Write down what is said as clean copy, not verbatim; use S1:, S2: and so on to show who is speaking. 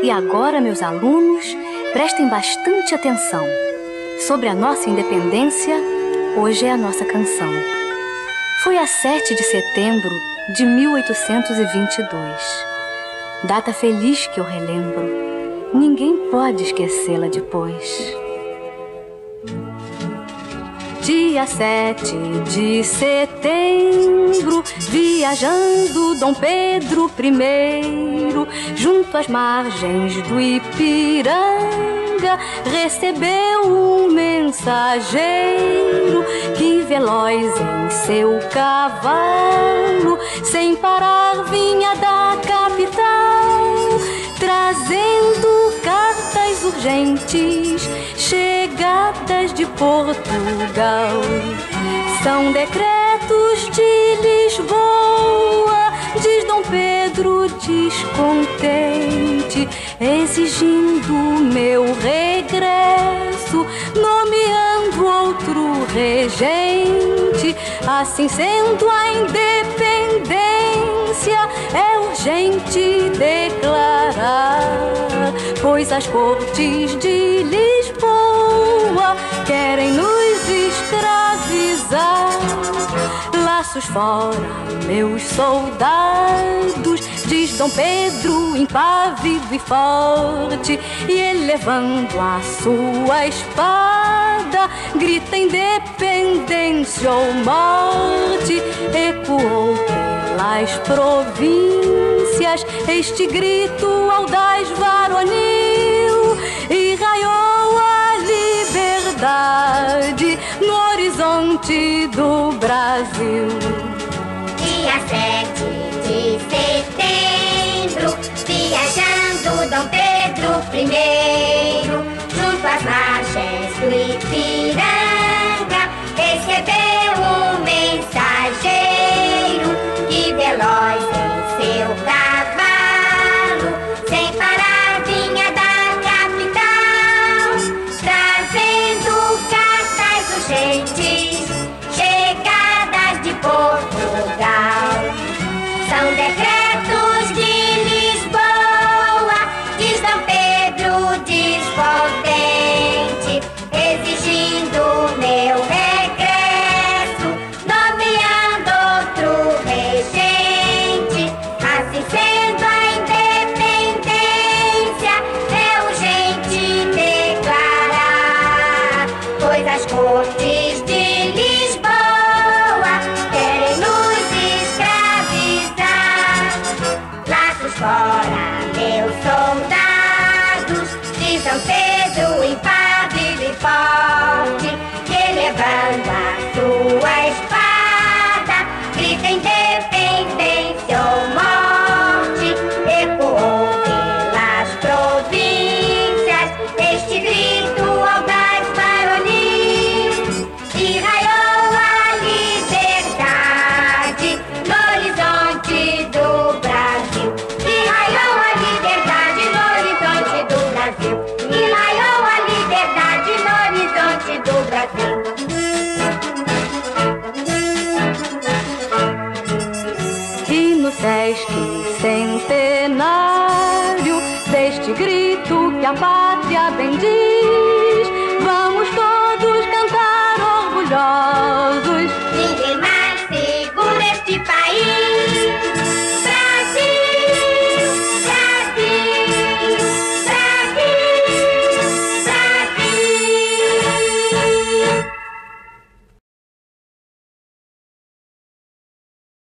S1: E agora, meus alunos, prestem bastante atenção. Sobre a nossa independência, hoje é a nossa canção. Foi a 7 de setembro de 1822. Data feliz que eu relembro. Ninguém pode esquecê-la depois. Dia 7 de setembro, viajando Dom Pedro I, junto às margens do Ipiranga, recebeu um mensageiro que, veloz em seu cavalo, sem parar vinha da capital, trazendo cartas urgentes, chegadas de Portugal. São decretos de Lisboa, diz Dom Pedro descontente, exigindo meu regresso, nomeando outro regente. Assim sendo, a independência é urgente declarar, pois as cortes de Lisboa querem nos escravizar. Laços fora, meus soldados, diz Dom Pedro impávido e forte, e elevando a sua espada, grita independência ou morte. Ecoou pelas províncias este grito audaz varonil, e raiou a liberdade no horizonte do Brasil.
S2: Dia 7 de setembro, viajando Dom Pedro I, junto às margens do Ipiranga, recebeu um mensageiro que, veloz em seu cavalo, sem parar vinha da capital, trazendo cartas urgentes, chegadas de Portugal. São decretos de Lisboa, diz Dom Pedro descontente, exigindo meu regresso, nomeando outro regente. Assim sendo, a independência é urgente declarar, pois as cortes de Lisboa querem nos escravizar. Laços fora, meus soldados, diz Dom Pedro impávido e forte, que, elevando a sua espada, grita independência ou morte. Ecoou pelas províncias este grito audaz varonil, e raiou a liberdade no horizonte do Brasil. E raiou a liberdade no horizonte do Brasil. E raiou a liberdade no horizonte do Brasil.
S1: E no Sesc centenário deste grito que a pátria bendiz, vamos todos cantar orgulhosos.
S2: Ninguém mais segura este país.